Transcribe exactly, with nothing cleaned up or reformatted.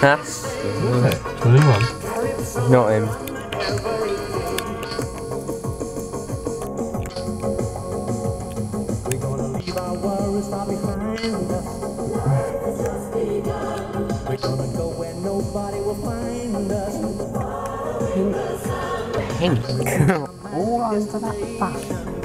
Huh? twenty-one. Not him. We're gonna leave our worries far behind us. We're gonna go where nobody will find us. Pink. All over that back.